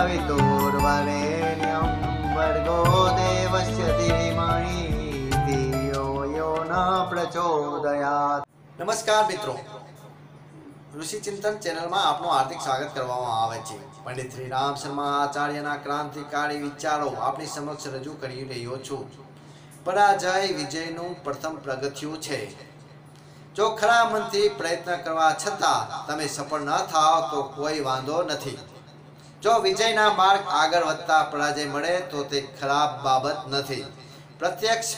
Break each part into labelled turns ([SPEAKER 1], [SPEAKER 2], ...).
[SPEAKER 1] सवितुर्वरेण्यं भर्गो देवस्य धीमहि धियो यो न प्रचोदयात्। नमस्कार मित्रों, ऋषि चिंतन चैनल में आपનું हार्दिक स्वागत કરવામાં આવે છે। પંડિત શ્રી રામ શર્મા આચાર્યના ક્રાંતિકારી વિચારો આપની સમક્ષ રજૂ કરી રહ્યો છું। પરાજય વિજયનું પ્રથમ પગથિયું છે। જો ખરા મનથી પ્રયત્ન કરવા છતાં તમે સફળ ન થાઓ તો કોઈ વાંધો નથી। જો વિજયના માર્ગ આગળ વધતા પરાજય મળે તો તે ખરાબ બાબત નથી। પ્રત્યક્ષ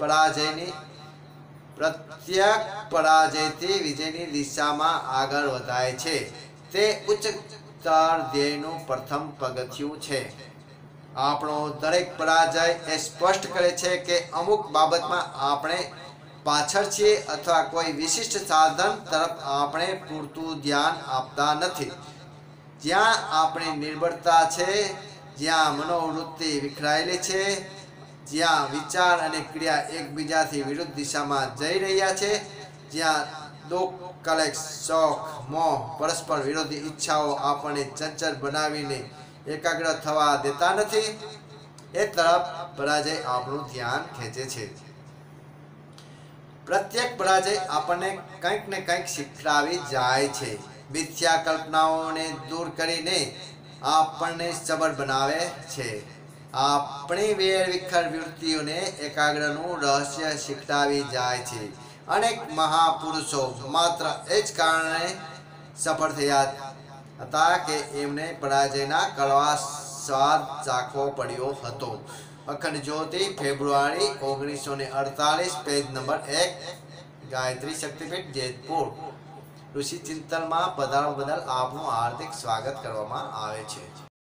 [SPEAKER 1] પરાજયથી વિજયની દિશામાં આગળ વધાય છે। તે ઉચ્ચતર ધ્યેયનું પ્રથમ પગથિયું છે। આપણો દરેક પરાજય એ સ્પષ્ટ કરે છે કે અમુક બાબતમાં આપણે પાછળ છીએ અથવા કોઈ વિશિષ્ટ સાધન તરફ આપણે પૂરતું ધ્યાન આપતા નથી। જ્યાં આપણી નિર્બળતા છે, જ્યાં મનોવૃત્તિ વિખરાયેલી છે, જ્યાં વિચાર અને ક્રિયા એકબીજાથી વિરુદ્ધ દિશામાં જઈ રહ્યા છે, જ્યાં દુઃખ, કલેશ, શોખ, મોહ, પરસ્પર વિરોધી ઈચ્છાઓ આપણને ચંચળ બનાવીને એકાગ્ર થવા દેતા નથી, એ તરફ પરાજય આપણું ધ્યાન ખેંચે છે। પ્રત્યેક પરાજય આપણને કંઈક ને કંઈક શીખડાવી જાય છે। મિથ્યા કલ્પનાઓને દૂર કરીને આપણને સબળ બનાવે છે। આપણી વેરવિખર વૃત્તિઓને એકાગ્રનું રહસ્ય શીખડાવી જાય છે। અનેક મહાપુરુષો માત્ર એ જ કારણે સફળ થયા હતા કે એમને પરાજયના કડવા સ્વાદ ચાખવો પડ્યો હતો। અખંડ જ્યોતિ, ફેબ્રુઆરી 1948, પેજ નંબર 1, ગાયત્રી શક્તિપીઠ, જેતપુર। ઋષિ ચિંતનમાં પધારવા બદલ આપનું હાર્દિક સ્વાગત કરવામાં આવે છે।